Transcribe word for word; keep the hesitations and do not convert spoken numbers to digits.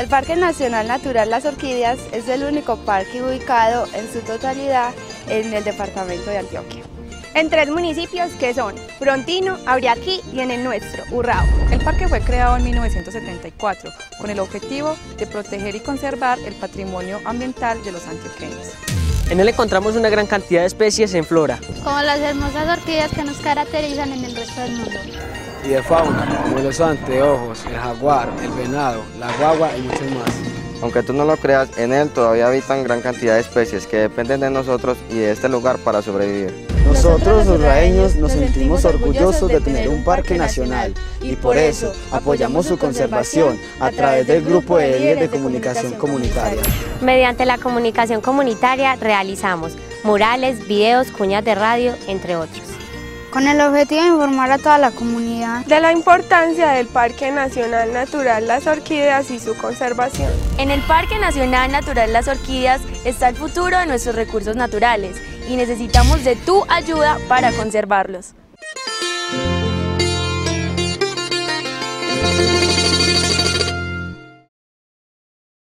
El Parque Nacional Natural Las Orquídeas es el único parque ubicado en su totalidad en el departamento de Antioquia. En tres municipios que son Frontino, Abriaquí y en el nuestro, Urrao. El parque fue creado en mil novecientos setenta y cuatro con el objetivo de proteger y conservar el patrimonio ambiental de los antioqueños. En él encontramos una gran cantidad de especies en flora, como las hermosas orquídeas que nos caracterizan en el resto del mundo. Y de fauna, como los anteojos, el jaguar, el venado, la guagua y muchos más. Aunque tú no lo creas, en él todavía habitan gran cantidad de especies que dependen de nosotros y de este lugar para sobrevivir. Nosotros los urraeños nos sentimos orgullosos de tener un parque nacional y por eso apoyamos su conservación a través del grupo de líderes de comunicación comunitaria. Mediante la comunicación comunitaria realizamos murales, videos, cuñas de radio, entre otros. Con el objetivo de informar a toda la comunidad de la importancia del Parque Nacional Natural Las Orquídeas y su conservación. En el Parque Nacional Natural Las Orquídeas está el futuro de nuestros recursos naturales y necesitamos de tu ayuda para conservarlos.